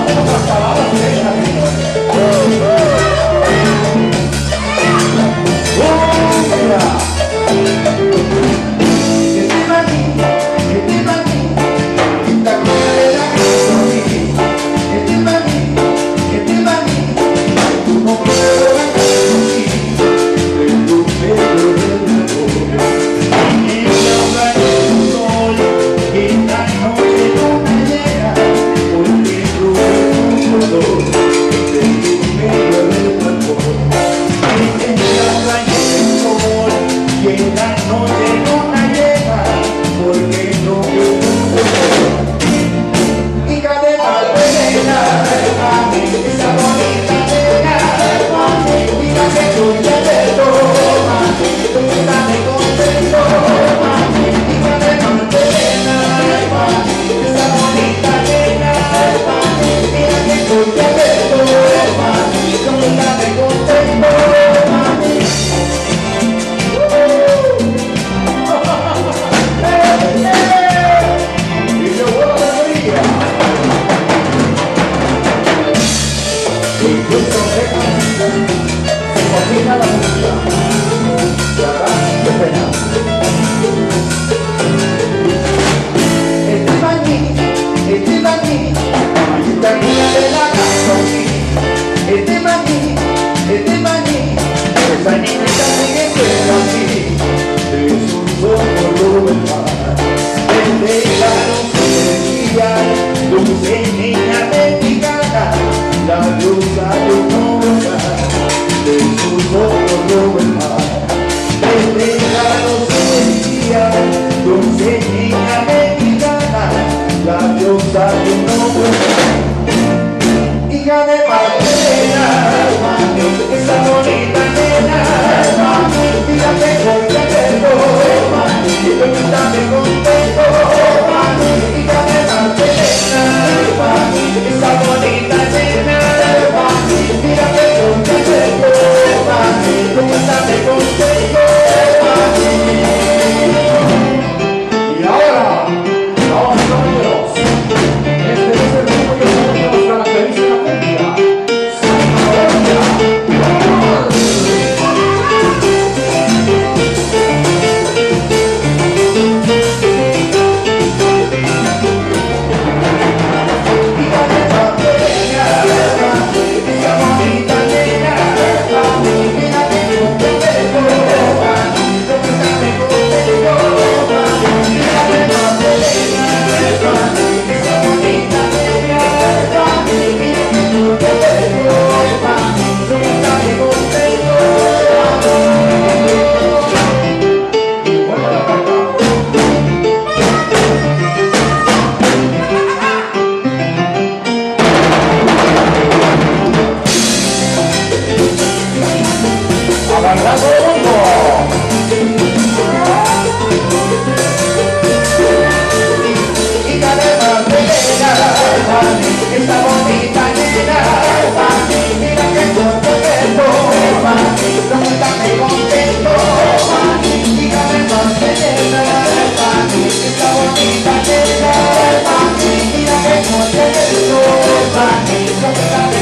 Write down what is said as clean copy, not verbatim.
Dulce niña mexicana, la diosa de un hogar, de sus ojos rojo el mar. Desde la docencia, dulce niña mexicana, la diosa de un hogar. Hija de Magdalena, esa bonita nena, fíjate con qué pelo, pregúntame contento, hija de Magdalena, esa bonita nena, fíjate con qué pelo, pregúntame contento. Y ahora, vamos caballeros, este es el ritmo que nos caracteriza en la cumbia. Esta bonita nena, mira que contento, pregúntame contento, dígame más de nena, esta bonita nena, mira que contento, pregúntame